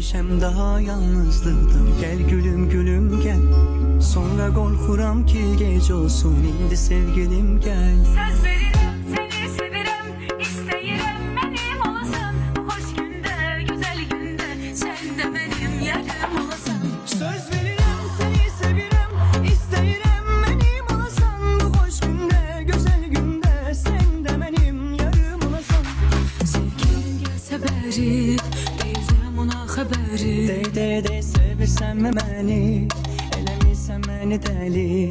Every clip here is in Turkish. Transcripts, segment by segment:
hem daha yalnızlıqdım. Gel gülüm gülüm gel, sonra gol kuram ki gece olsun. İndi sevgilim gel. Söz veririm seni severim, istəyirəm mənim olasan. Hoş günde güzel günde sen de benim yarım olasan. Söz veririm seni severim, istəyirəm mənim olasan. Bu hoş günde güzel günde sen de benim yarım olasan. Sevgilim gelse beri diyeceğim ona haberi. De sevirsən məni, eləmirsən məni dəli.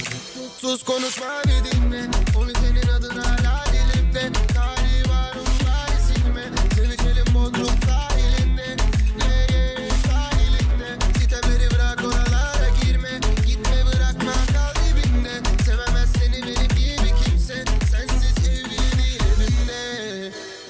Sus konuşma bir dinle. Onu senin adın hala dilimde. Tarihi var umurlar.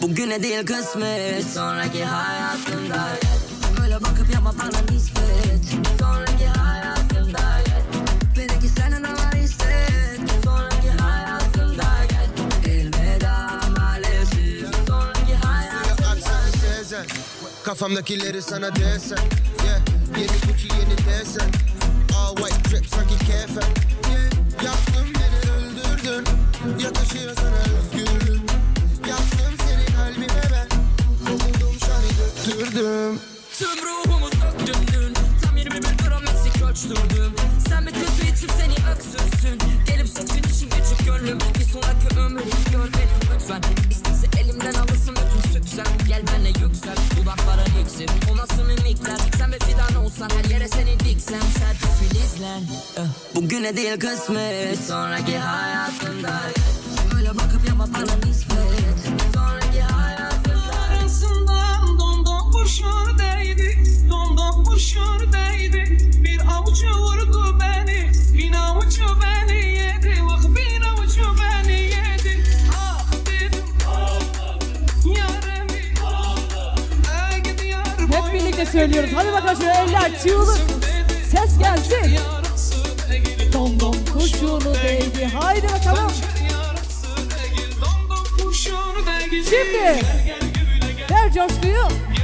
Bugüne değil kısmet, sonraki hayatımda gel. Öyle bakıp yapma bana nispet, sonraki hayatımda gel. Belki senin var hisset, sonraki hayatımda gel. Elveda maalesef, sonraki hayatımda gel. Kafamdakileri sana desen, yeah. Yeni Gucci yeni desen, all white drip sanki kefen, yeah. Yaktın beni öldürdün, yakışıyor sana özgürlük. Yaktım seni kalbime ben, kovuldum şarkı döktürdüm. Tüm ruhumu söktüm dün, tam 21 gram eksik ölçtürdüm. Sen bir tüsü içip seni öksürsün, gelip söksün için küçük gönlüm. Bir sonraki ömrü gör benim lütfen, İstese elimden alırsın bütün süksem. Gel benle yüksel, dudaklara iksir, o nasıl mimikler. Sen bir fidan olsan her yere seni diksem. Serpil filizlen, bugüne değil kısmet, sonraki hayatımda gel. Öyle bakıp yapma bana nispet, sonraki hayatımda arasından domdom kurşun değdi, domdom kurşun değdi. Bir avuç vurdu beni, bin avuç beni yedi. Bak bin avuç beni yedi. Ah dedim yaremi, gidi yar. Hep birlikte söylüyoruz. Hadi bakalım şöyle eller çığlık. Ses gelsin. Domdom kurşunu değdi. Haydi bakalım. Şimdi ver coşkuyu.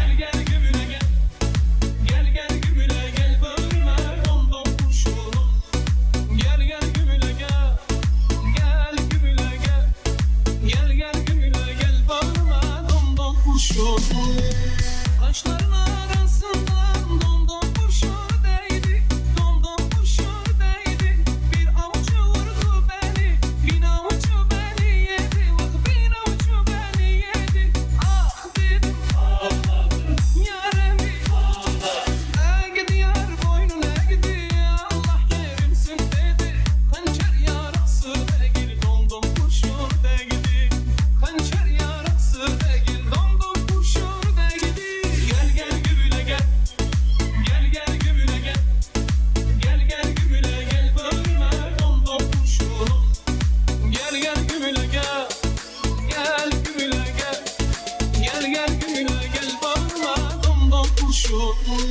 Kaşların arasından domdom kurşun değdi, domdom kurşun değdi. Bir avuç vurdu beni, bin avuç beni yedi. Bak bin avuç beni yedi. Ah dedim yaremi, gidi yar boynuna gidi. Allah yerimsin dedi. Hançer yarası değil, domdom kurşun değdi. Hançer yarası değil, domdom kurşun değdi. Gel gel gümüle gel, gel gel gümüle gel, gel gel gümüle gel, bölme domdom kurşunum. Gel gel gümüle gel, gel gümüle gel, gel gel gümüle gel, bölme domdom kurşunum.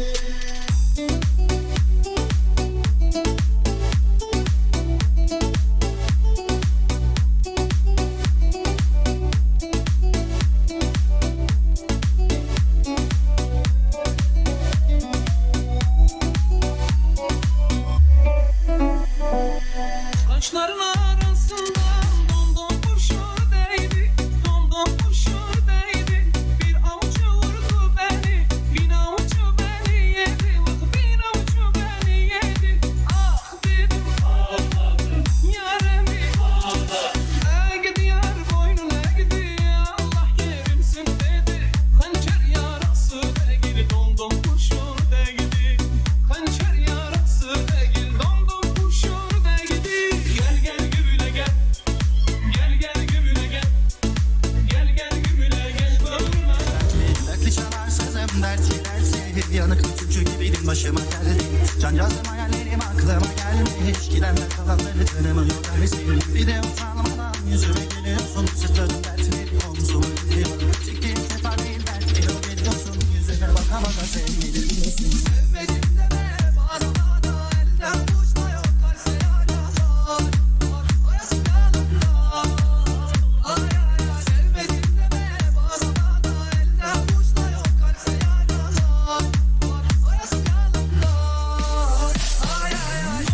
Kaşların arasından domdom kurşun değdi, domdom kurşun değdi. Bir avuç vurdu beni, bin avuç beni yedi. Bak bin avuç beni yedi. Ah dedim yaremi, gidi yar boynuna gidi. Allah yerimsin dedi. Hançer yarası değil, domdom kurşun değdi. Hançer yarası değil, domdom kurşun değdi. Gel gel gümüle gel, gel gel gümüle gel, gel gel gümüle gel, bölme. Dertli çalar sözüm dertli dertli. Yanık tüpçü gibiydim başıma geldi. Cancağızım hayallerim aklıma gelmiş. Gidenler kalanları tanımıyor dersin. Bir de utanmadan yüzüme geliyorsun. Sırtlarım dertli omzuma geliyor. Çektiğim sefa değil dertli o geliyorsun. Yüzüne bakamadan sevmedim diyorsun. Sevmedim deme bana bana, elden uçma yok kalse yaralar. Orası yalanlar. Ay ay ay, sevmedim deme bana bana, elden uçma yok kalse yaralar. Orası yalanlar. Ay ay ay.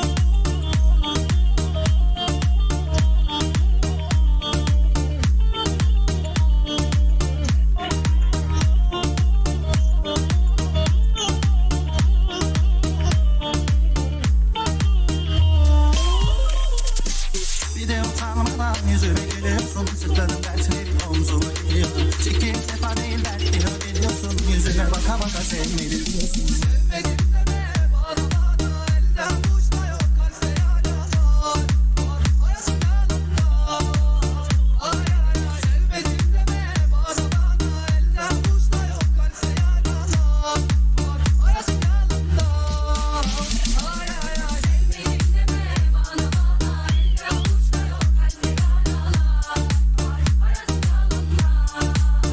Bir de utanmadan yüzüme geliyorsun. Sırtlarım dertli omzuma geliyor. Çektiğim sefa değil dertli o geliyorsun. Yüzüne baka baka sevmedim diyorsun. Sevmedim deme bana bana, elden uçma yok kalse yaralar. Orası yalanlar. Ay ay ay, sevmedim deme bana bana, elden uçma yok kalse yaralar. Orası yalanlar. Ay ay ay, sevmedim deme bana bana, elden uçma yok kalse yaralar. Orası yalanlar.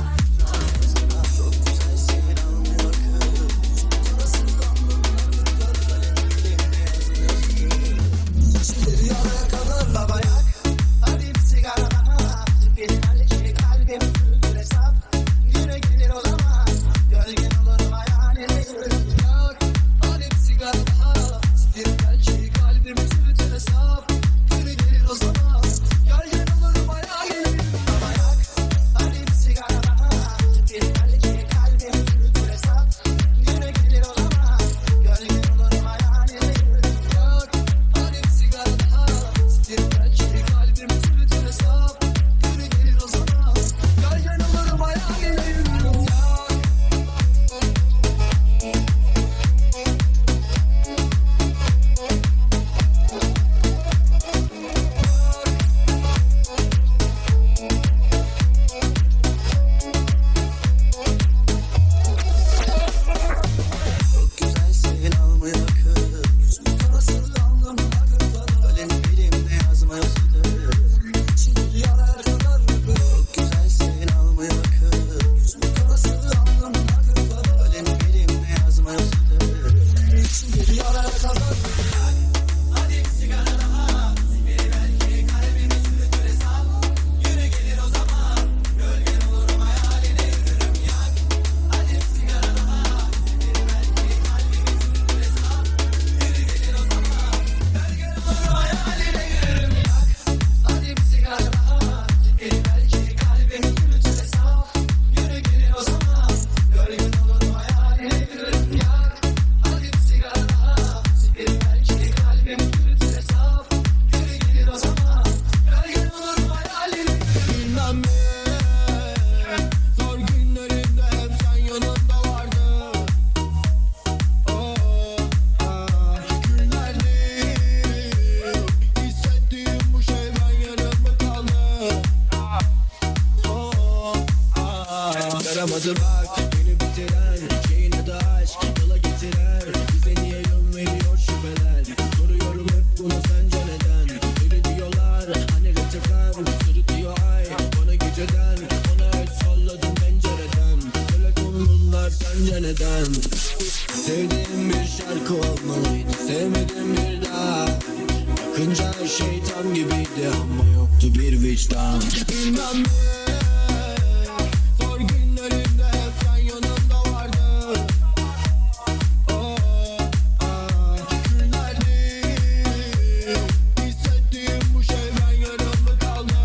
Yaşamadı bak beni bitiren şeyin adı aşk yola getiren bize niye yön veriyor şüpheler soruyorum hep bunu sence neden öyle diyorlar hani reçeten sırıtıyor ay bana geceden ona el salladım pencereden söyle bunlar sence neden sevdiğim bir şarkı olmalıydı sevmedim bir daha yakınca her şey tam gibiydi ama yoktu bir vicdan bilmem zor günlerimde hep sen yanımda vardın günlerdir hissettiğim bu şey ben yanımda kaldı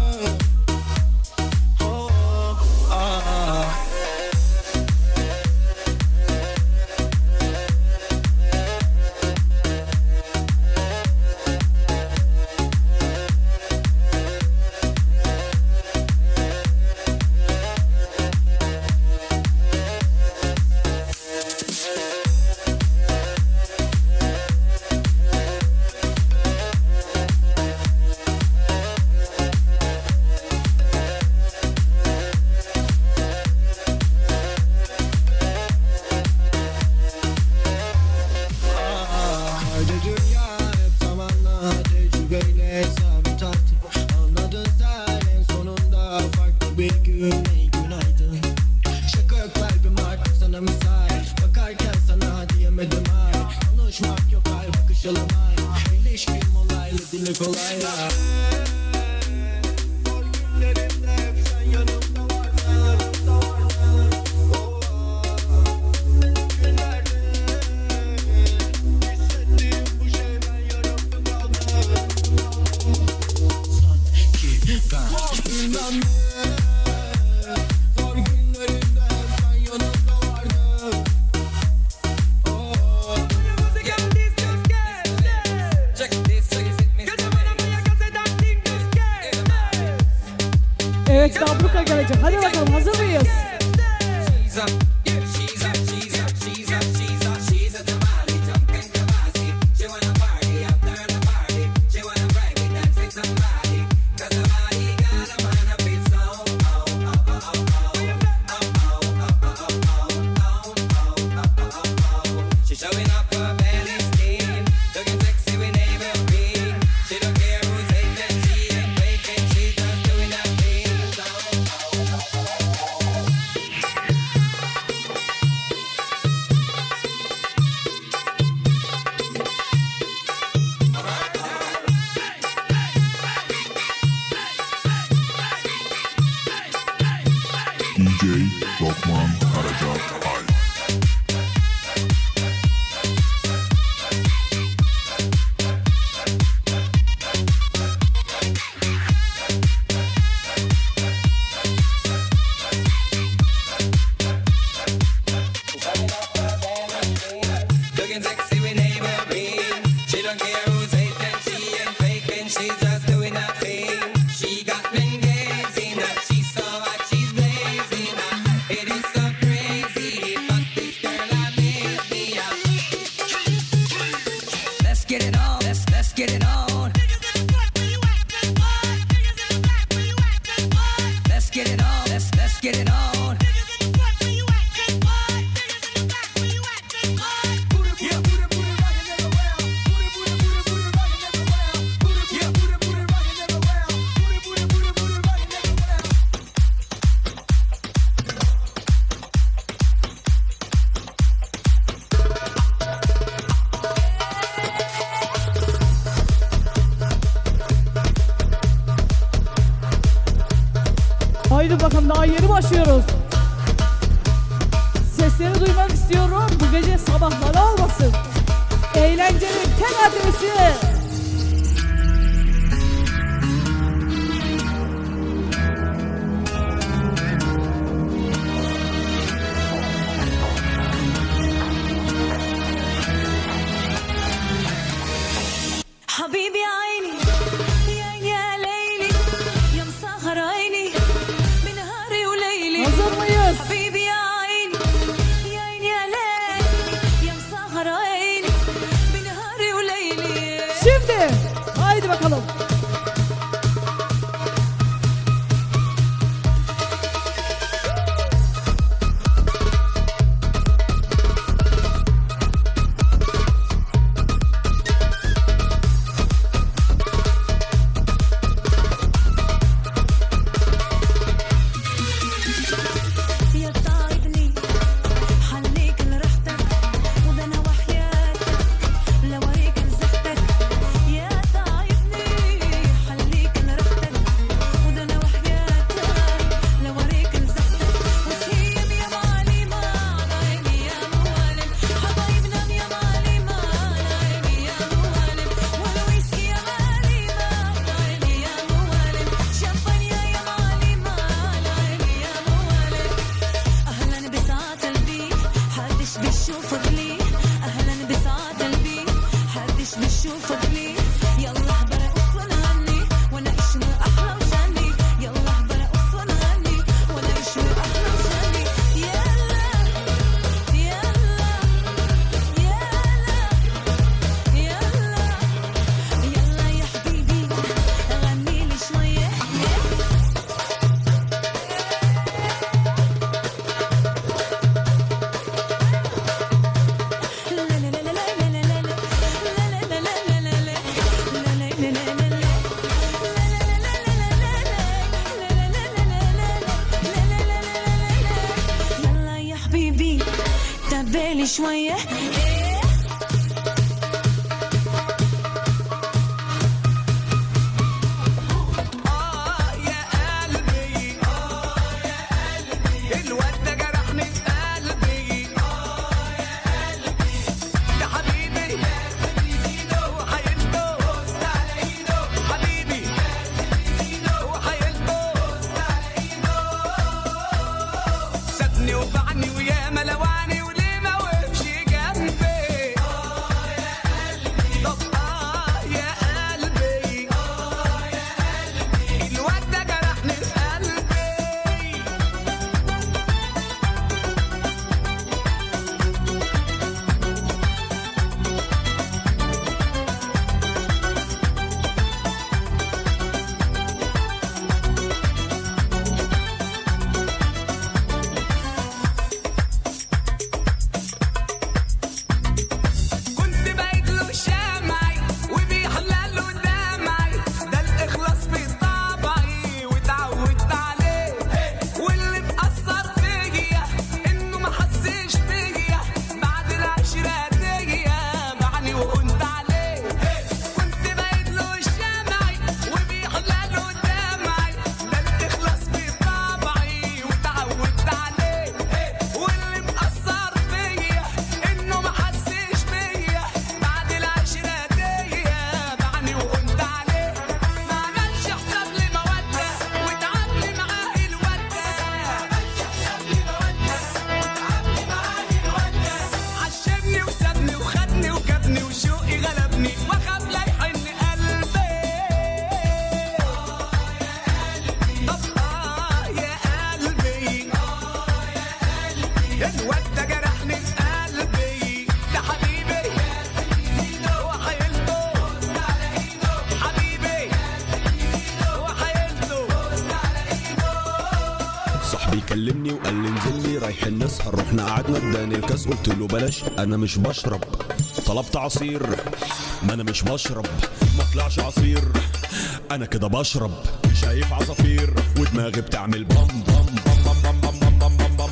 Evet, Dabluka gelecek. Hadi bakalım, hazır mıyız? DJ Lokman Karaca Alp. Looking sexy with neighbor being. She don't care who's hating, she ain't faking, she's just doing her thing. She got men gazing, that she's so hot, she's blazing. It is so crazy, but this girl amaze me. Let's get it on, let's get it on. Let's get it on, let's get it on. Haydi bakalım, daha yeni başlıyoruz. Sesleri duymak istiyorum. Bu gece sabahları olmasın. Eğlencenin tek adresi. حبيبي عيني يا ليلي يا مسهر عيني بنهاري وليلي Hazır mıyız? حبيبي يا عيني يا ليلي يا مسهر عيني بنهاري وليلي Şimdi. لي شوية كلمني وقال لي انزل لي رايحين نسهر، رحنا قعدنا اداني الكاس قلت له بلاش انا مش بشرب، طلبت عصير ما انا مش بشرب، ما طلعش عصير انا كده بشرب، شايف عصافير ودماغي بتعمل بام بام بام بام بام بام بام بام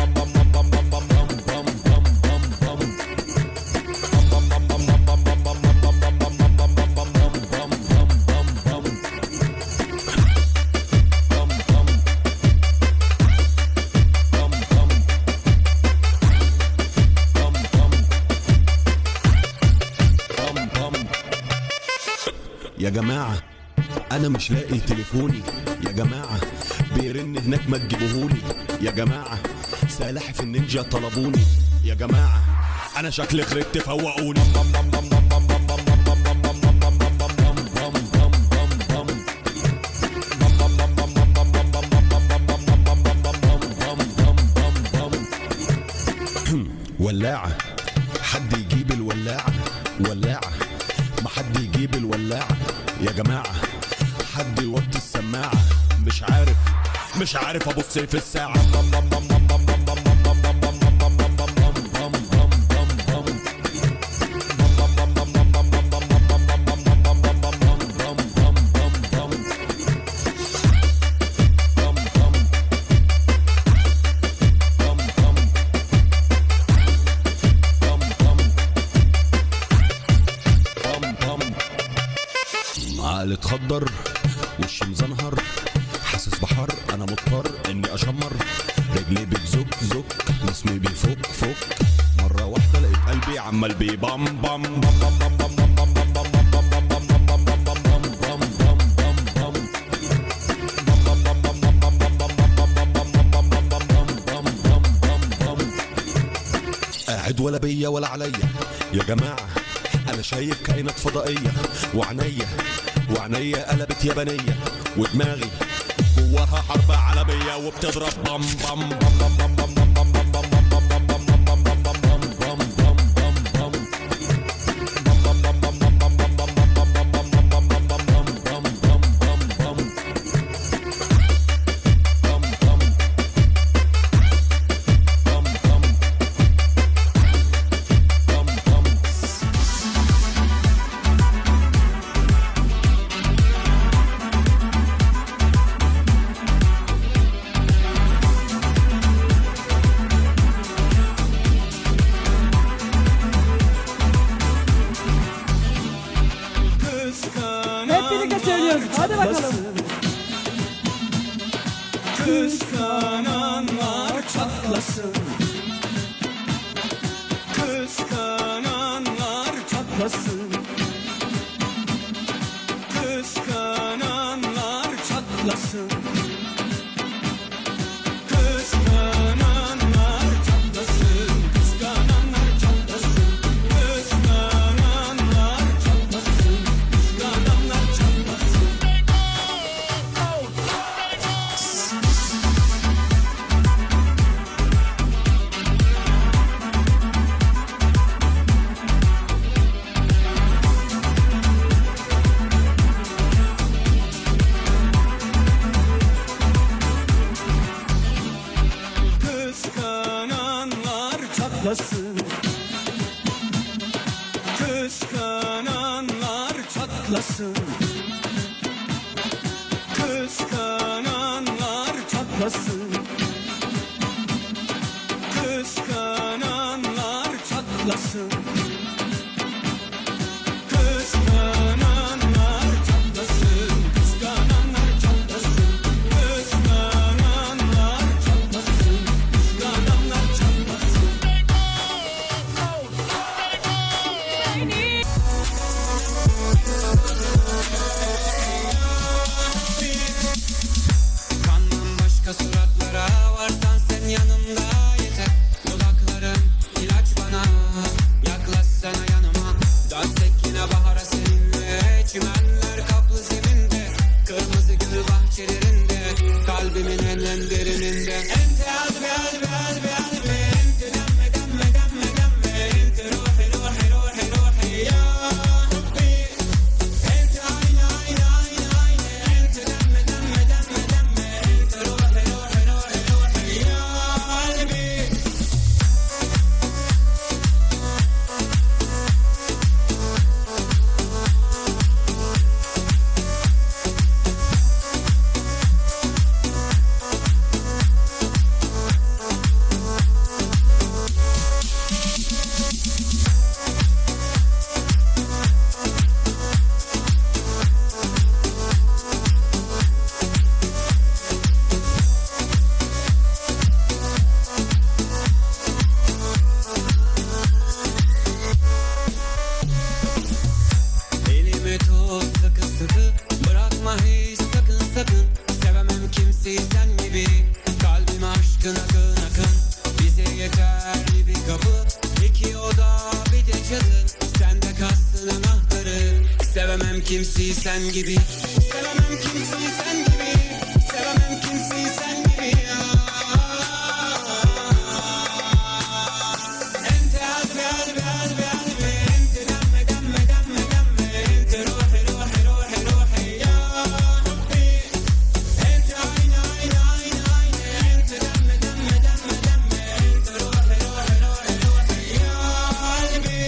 يا جماعة أنا مش لاقي تليفوني، يا جماعة بيرن هناك ما تجيبوهولي، يا جماعة سلاحف النينجا طلبوني، يا جماعة أنا شكلي خرجت فوقوني. ولاعة حد يجيب الولاعة، ولاعة ما حد يجيب الولاعة، يا جماعة حد يوطي السماعة، مش عارف ابص في الساعة. عقلي اتخدر وشي مزنهر حاسس بحر انا مضطر اني اشمر، رجلي بتزك زك جسمي بيفك فك، مرة واحدة لقيت قلبي عمال بيبام بام بام بام بام بام بام قاعد ولا بيا ولا عليا، يا جماعة أنا شايف كائنات فضائية، وعينيا قلبت يابانية، ودماغي جواها حرب عالمية وبتضرب بام بام بام بام بام بام بام بام çatlasın. Kıskananlar çatlasın. Kıskananlar çatlasın. Kıskananlar çatlasın. Kıskananlar çatlasın. Kıskananlar çatlasın. Kıskananlar çatlasın. Kıskananlar çatlasın. Kıskananlar çatlasın. Kıskananlar çatlasın. Kıskananlar çatlasın. Kıskananlar çatlasın. Kıskananlar çatlasın. Kıskananlar çatlasın. Kıskananlar çatlasın. Kanmam başka suratlara, varsan sen yanımda yeter. Dudakların ilaç bana, yaklaşsana yanıma. Dönsek yine bahara seninle, çimenler kaplı zeminde, kırmızı gül bahçelerinde, kalbimin en derininde. Ente albi albi albi albi, ente demme demme demme demme, ente ruhi ruhi ruhi ruhi ya Rabbi. Ente ayna ayna ayna ayna, ente demme demme demme demme, ente ruhi ruhi ruhi ruhi ya kalbi. Elimi tut sıkı sıkı, bırakma hiç sakın sakın. Sevemem kimseyi sen gibi, kalbime aşkın akın akın. Bize yeterli bir kapı, iki oda bir de çatı. Sende kalsın anahtarı. Sevemem kimseyi sen gibi, sevemem kimseyi sen gibi, sevemem kimseyi sen gibi ya. Ente albi albi albi albi, ente demme demme demme demme, ente ruhi ruhi ruhi ruhi ya Rabbi. Ente ayna ayna ayna ayna, ente demme demme demme demme, ente ruhi ruhi ruhi ruhi ya kalbi.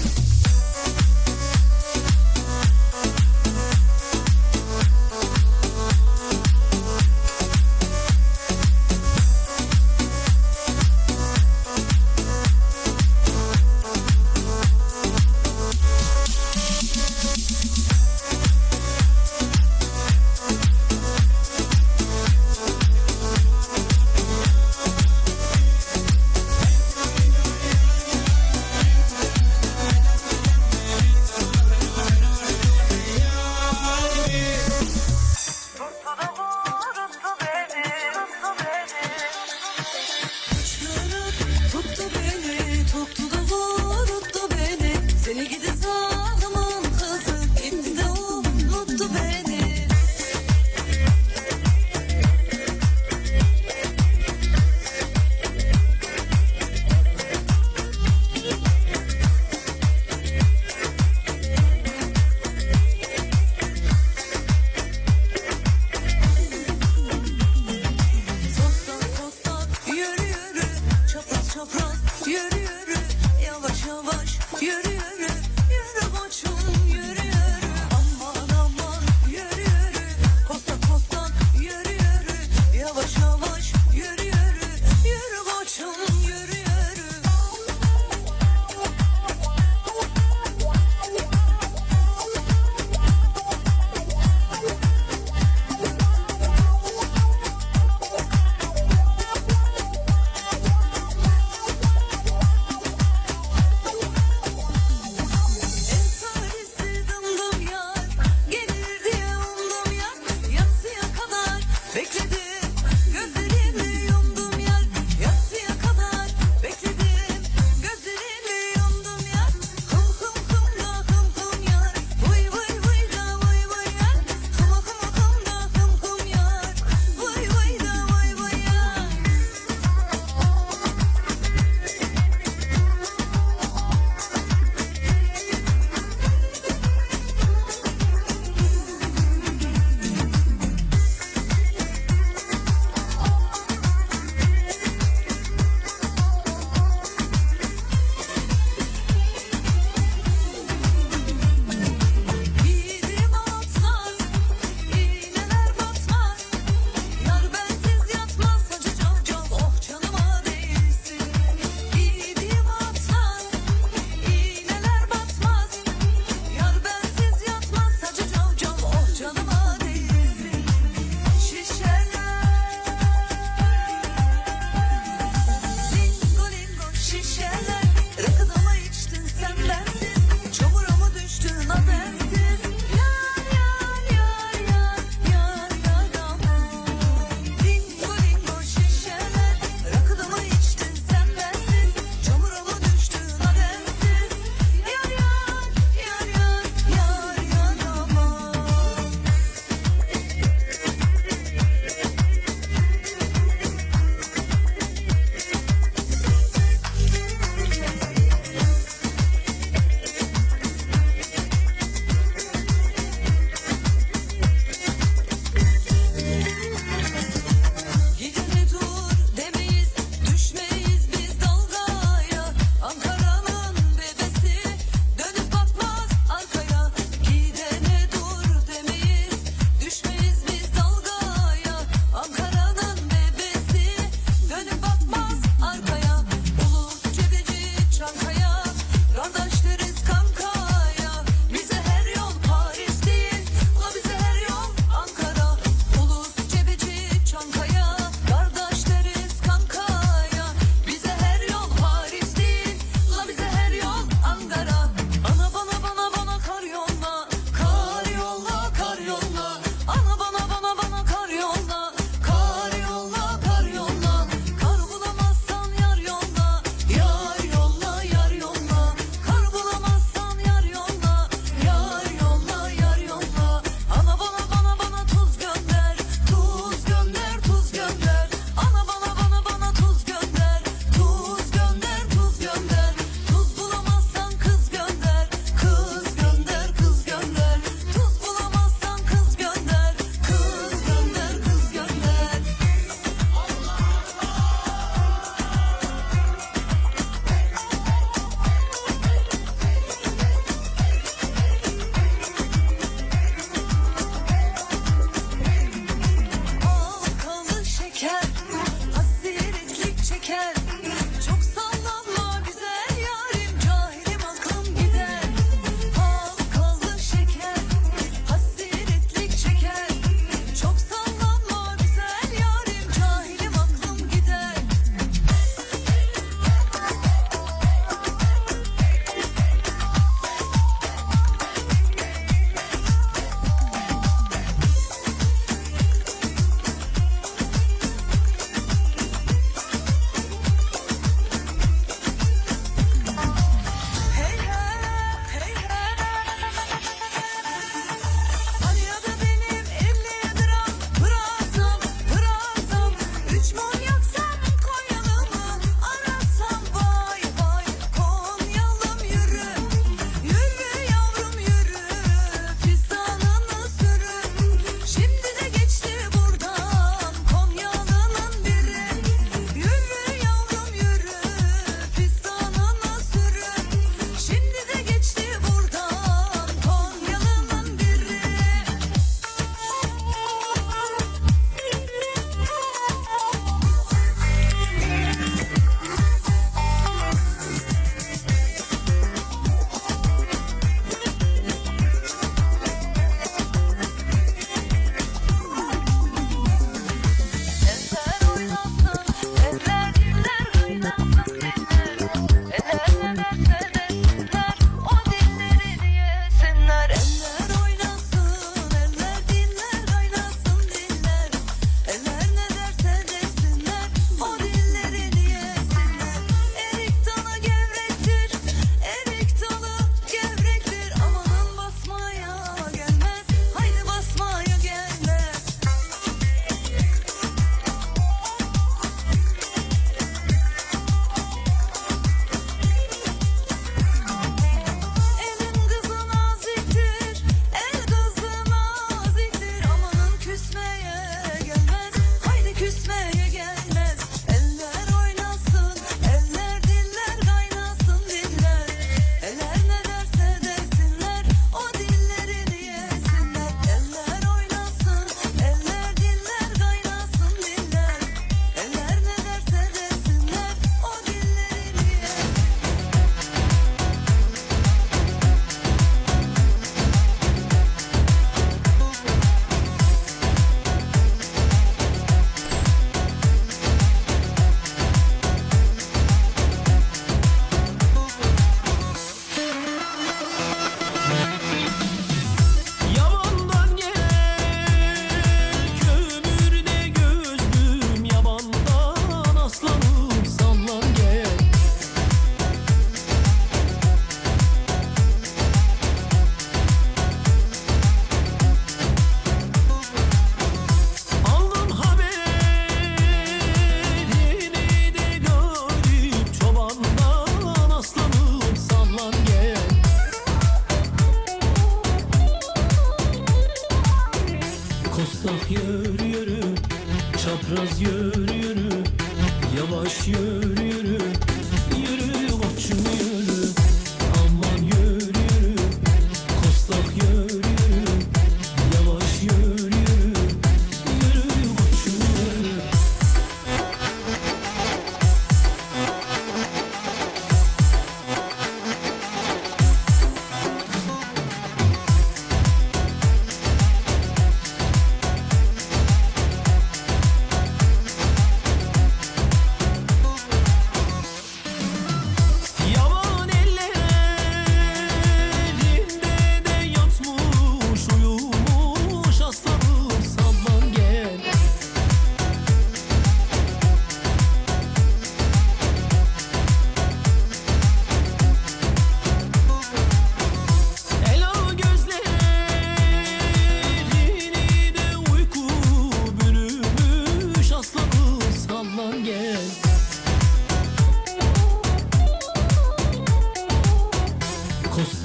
Tuttu beni, tuttu da vuruttu beni. Seni gidi zalimin kızı, gitti de unuttu beni. Tostan tostan yürü yürü, çapraz çapraz yürü yürü, yavaş yavaş yürü yürü, yürü koçum yürü yürü, aman aman yürü yürü, kostan kostan yürü yürü, yavaş yavaş yürü yürü, yürü koçum yürü yürü.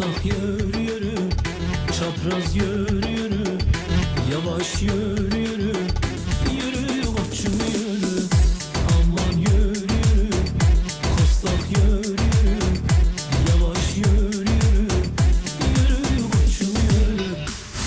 Kostak yürü yürü, çapraz yürü yürü, yavaş yürü yürü, yürü koçum yürü, aman yürü yürü, kostak yürü yürü, yavaş yürü yürü, yürü koçum yürü.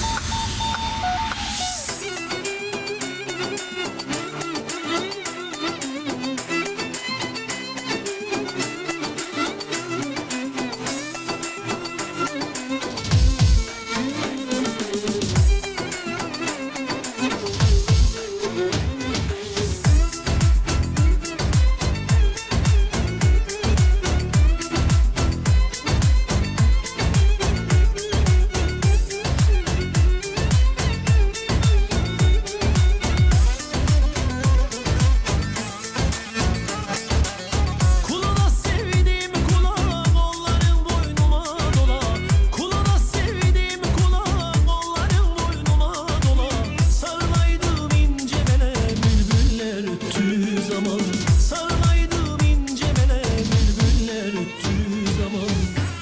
Kuluna sevdiğim kula, kolların boynuma dola. Kuluna sevdiğim kula, kolların boynuma dola. Sarılaydım ince bele, bülbüller öttüğü zaman. Sarılaydım ince bele, bülbüller öttüğü zaman.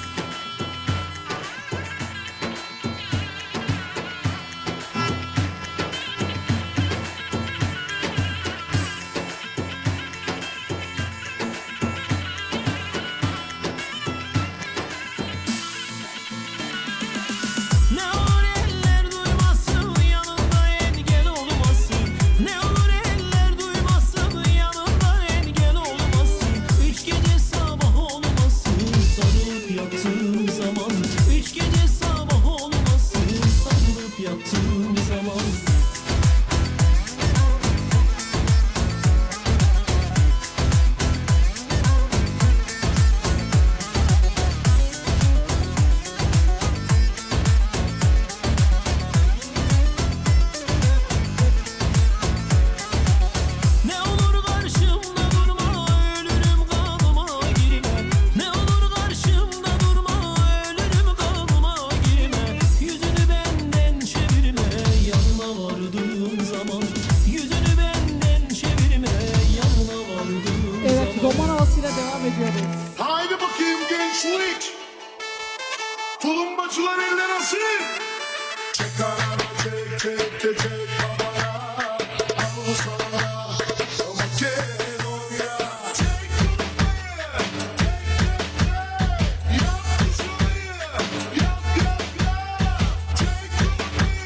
Ne olur eller duymasın, yanımda engel olmasın. Ne olur eller duymasın, yanımda engel olmasın. Üç gece sabah olmasın, sarılıp yattığım zaman. Üç gece sabah olmasın, sarılıp yattığım zaman. Ne olur karşımda durma, ölürüm kanıma girme. Ne olur karşımda durma, ölürüm kanıma girme. Yüzünü benden çevirme, yanına vardığım zaman. Yüzünü benden çevirme, yanına vardığım Evet, zaman. roman havasıyla devam ediyoruz. Haydi bakayım gençlik. Tulumbacılar eller asıl. Çek kararı, çek çek çek çek babaya. Al sana Makedonya. Çek kafayı, yap şurayı, yap yap yap. Çek kafayı,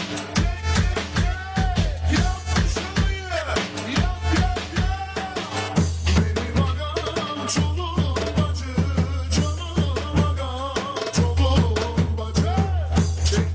yap şurayı, yap yap yap. Benim agam çolumbacı, canım agam çolumbacı. Çek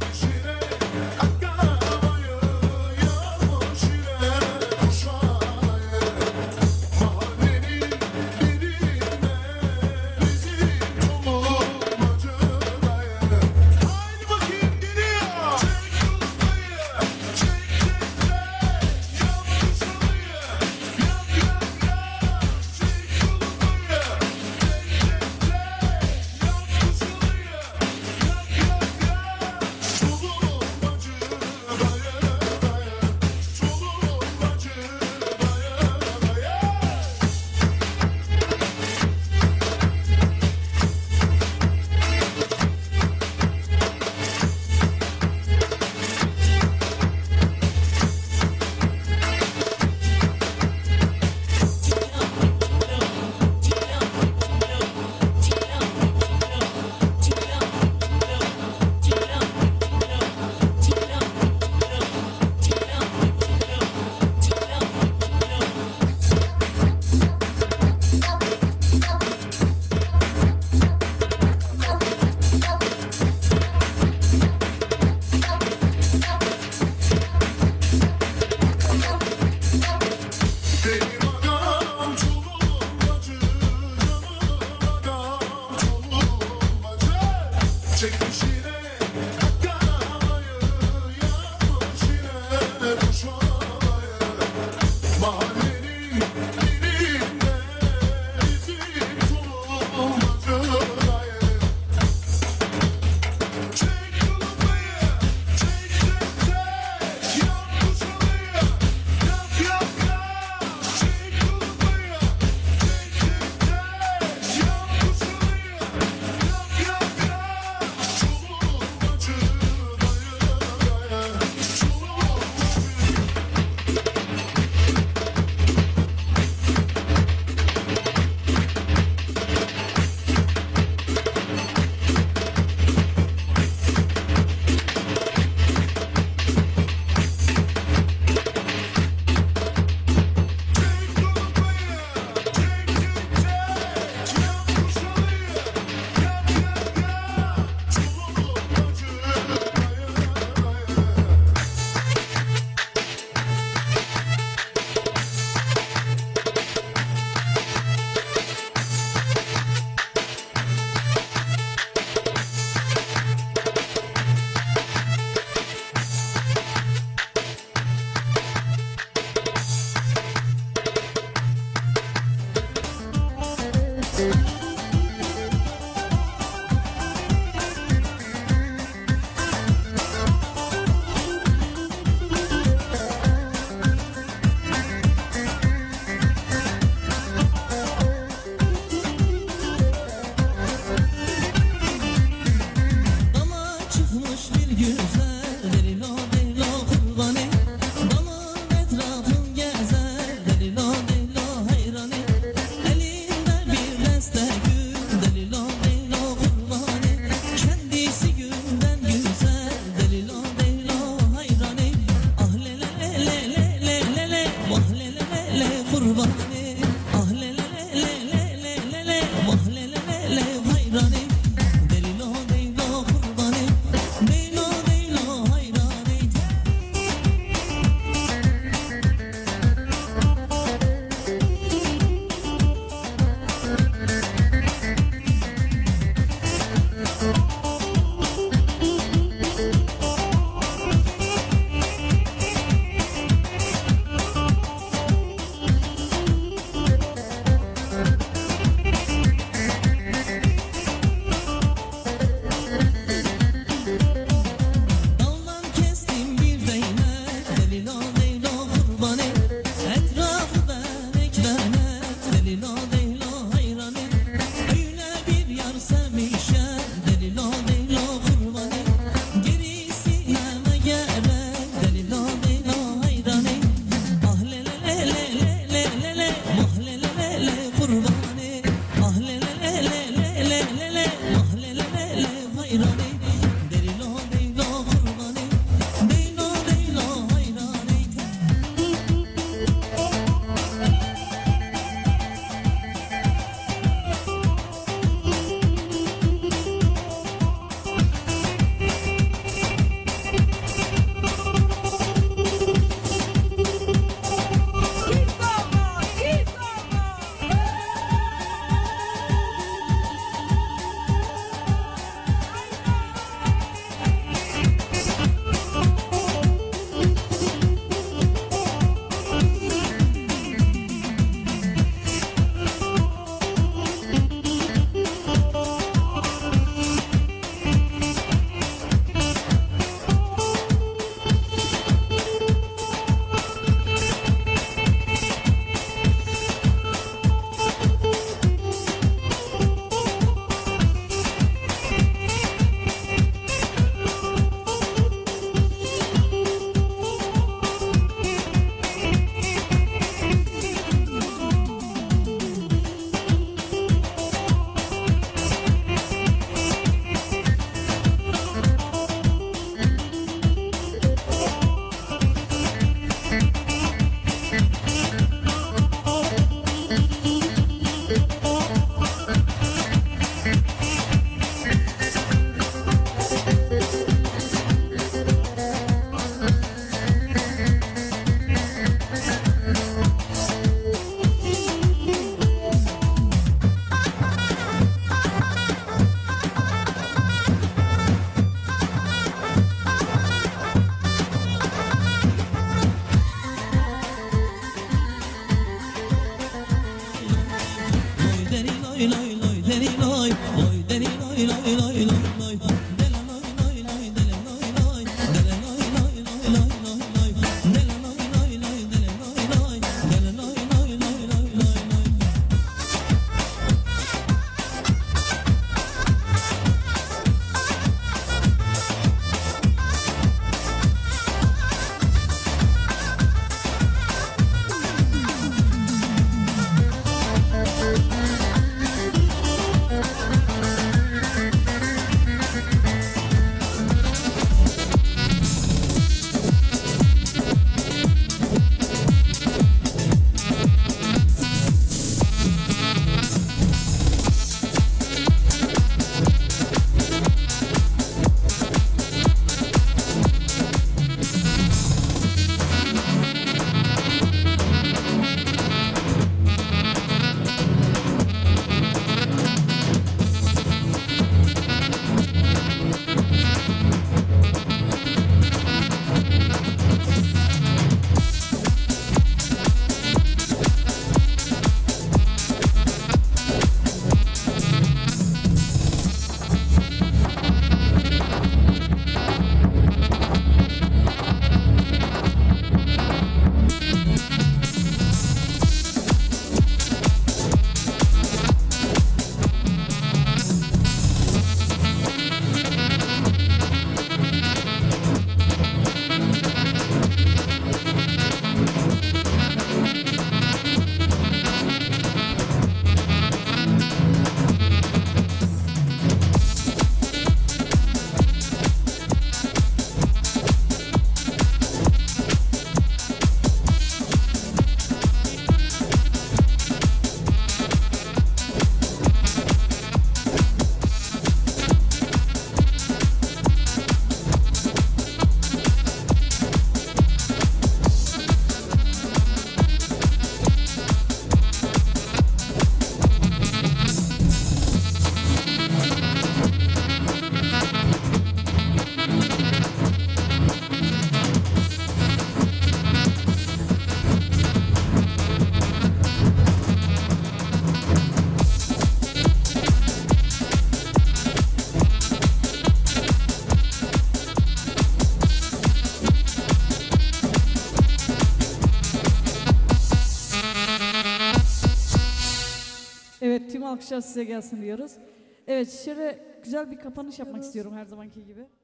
Alkışlar size gelsin diyoruz. Evet, şöyle güzel bir kapanış yapmak istiyorum her zamanki gibi.